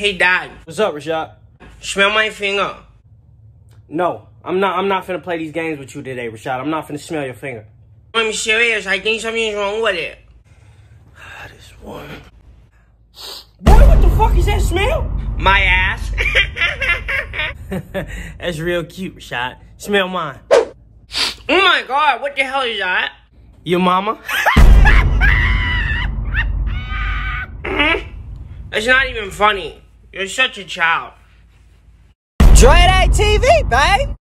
Hey, Dad. What's up, Rashad? Smell my finger. No, I'm not finna play these games with you today, Rashad. I'm not finna smell your finger. I'm serious. I think something's wrong with it. This one. Boy, what the fuck is that smell? My ass. That's real cute, Rashad. Smell mine. Oh my God, what the hell is that? Your mama? It's not even funny. You're such a child. DreDayTv, babe.